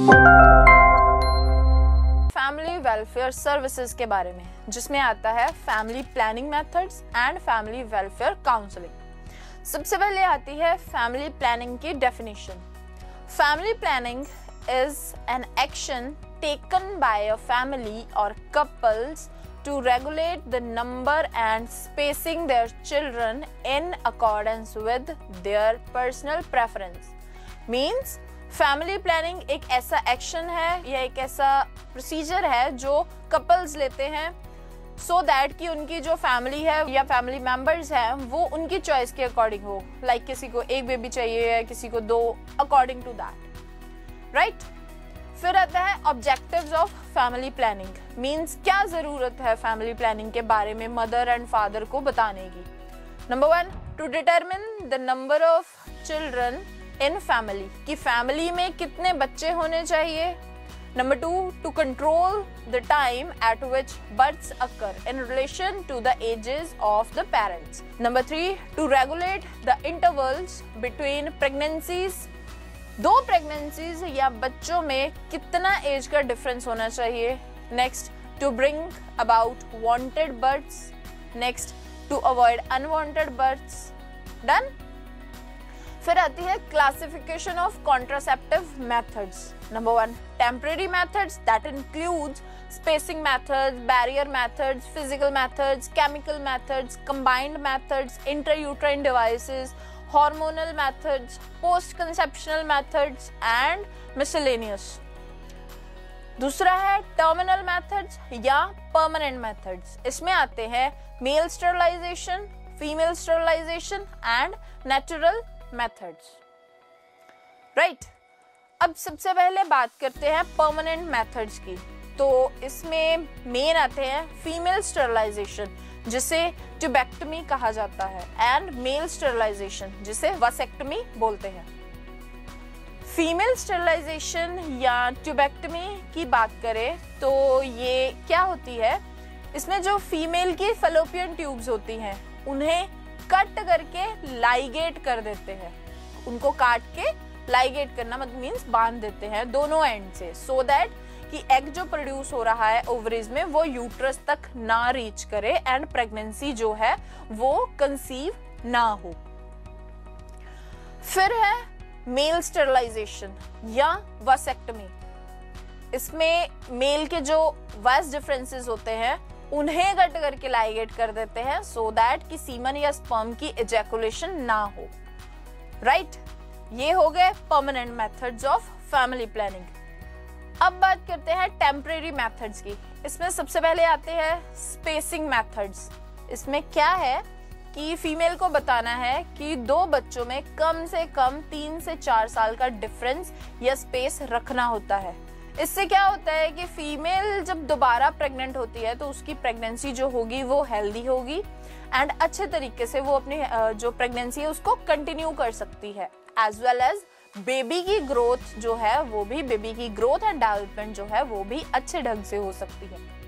Family welfare services के बारे में, जिसमें आता है family planning methods and family welfare counselling. सबसे पहले आती है फैमिली प्लानिंग की definition. Family planning is an action taken by a family और couples to regulate the number and spacing their children in accordance with their personal preference. Means family planning एक ऐसा action है या एक ऐसा procedure है जो कपल्स लेते हैं सो दैट कि उनकी जो फैमिली है या फैमिली मेंबर्स हैं वो उनकी चॉइस के अकॉर्डिंग हो। लाइक किसी को एक बेबी चाहिए या किसी को 2, अकॉर्डिंग टू दैट, राइट। फिर आता है objectives of family planning. Means क्या जरूरत है फैमिली प्लानिंग के बारे में मदर एंड फादर को बताने की। Number 1, to determine the number of children in family, कि फैमिली में कितने बच्चे होने चाहिए। Number 2, to control the time at which births occur in relation to the ages of the parents. Number 3, to regulate the intervals between pregnancies. 2 pregnancies या बच्चों में कितना एज का डिफरेंस होना चाहिए। Next, to bring about wanted births. Next, to avoid unwanted births. Done. फिर आती है classification of contraceptive methods. Number 1, temporary methods that includes spacing methods, barrier methods, physical methods, chemical methods, combined methods, intrauterine devices, hormonal methods, post-conceptional methods and miscellaneous. दूसरा है terminal methods या permanent methods. इसमें आते हैं male sterilization, female sterilization and natural methods. Right? अब सबसे पहले बात करते हैं permanent methods की। तो इसमें मेन आते हैं फीमेल स्टरलाइजेशन, जिसे ट्यूबेक्टमी कहा जाता है, एंड मेल स्टरलाइजेशन, जिसे वासेक्टमी बोलते हैं। फीमेल स्टरलाइजेशन या ट्यूबेक्टमी की बात करें तो ये क्या होती है, इसमें जो फीमेल की फैलोपियन ट्यूब्स होती हैं उन्हें कट करके लाइगेट कर देते हैं। उनको काट के लाइगेट करना मतलब मीन्स बांध देते हैं दोनों एंड से, सो दैट कि एग जो प्रोड्यूस हो रहा है ओवरीज में वो यूट्रस तक ना रीच करे एंड प्रेगनेंसी जो है वो कंसीव ना हो। फिर है मेल स्टरलाइजेशन या वासेक्टमी। इसमें मेल के जो वास डिफरेंसेस होते हैं उन्हें कट करके लाइगेट कर देते हैं सो दैट कि सीमन या स्पर्म की एजैकुलेशन ना हो। राइट, ये हो गए permanent methods of family planning. अब बात करते हैं टेम्परेरी मेथड्स की। इसमें सबसे पहले आते हैं स्पेसिंग मेथड्स। इसमें क्या है कि फीमेल को बताना है कि 2 बच्चों में कम से कम 3 से 4 साल का डिफरेंस या स्पेस रखना होता है। इससे क्या होता है कि फीमेल जब दोबारा प्रेग्नेंट होती है तो उसकी प्रेगनेंसी जो होगी वो हेल्दी होगी एंड अच्छे तरीके से वो अपनी जो प्रेगनेंसी है उसको कंटिन्यू कर सकती है, एज वेल एज बेबी की ग्रोथ जो है वो भी, बेबी की ग्रोथ एंड डेवलपमेंट जो है वो भी अच्छे ढंग से हो सकती है।